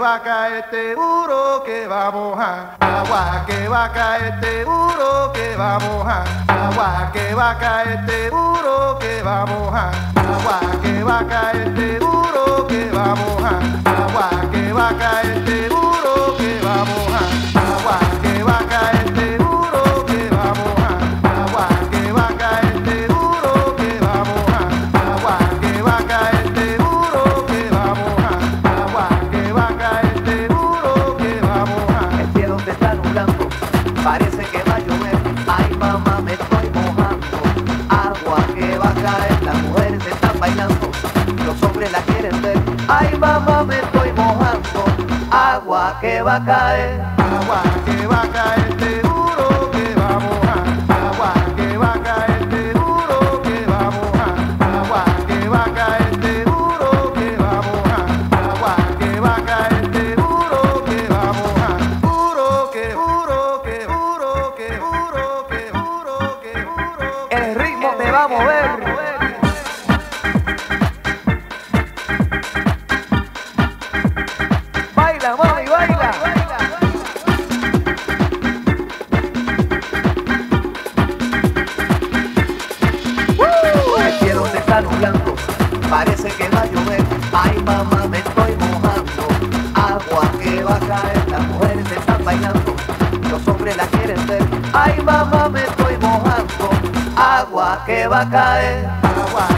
va a caer seguro que va a mojar. Agua que va a caer seguro que va a mojar. Agua que va a caer seguro que va a mojar. Agua que va a caer seguro que va a mojar. Agua que va a caer seguro que va a mojar. Agua que va a caer seguro que va a mojar. Agua que va a caer seguro que va a mojar. Agua que va a caer seguro que va a mojar. Agua que va a caer seguro que va a mojar. El cielo se está nublando, parece que va a llover. Ay mamá, me estoy mojando. Agua que va a caer, las mujeres están bailando, los hombres la quieren ver. Ay mamá, me estoy mojando. Agua que va a caer. Agua que va a caer seguro que va a mojar. Agua que va a caer seguro que va a mojar. Agua que va a caer seguro que va a mojar. Agua que va a caer seguro que va a mojar. Juro que juro que juro que juro que juro que juro. El ritmo te va a mover. Baila, mami, baila. El cielo se está nublando, parece que va a llover. Ay mamá, me estoy mojando. Agua que va a caer, las mujeres están bailando, los hombres la quieren ver. Ay mamá, me estoy mojando. Agua que va a caer. Agua